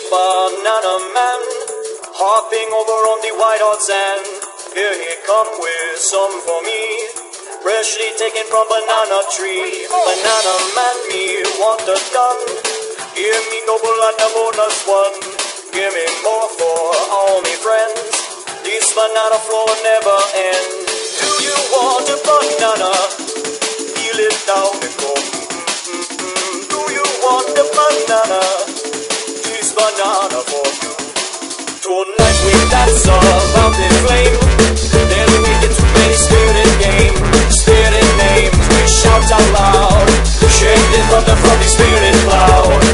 banana man, hopping over on the white hot sand. Here he come with some for me, freshly taken from banana tree. Banana man, me want a gun, give me double and a bonus one. Give me more for all me friends, this banana flow never end. Do you want a banana? Peel it down and go. Do you want a banana? This banana for you. Tonight we dance around the flame, then we get to play spirit game. Spirit names we shout out loud, shake it from the spirit cloud.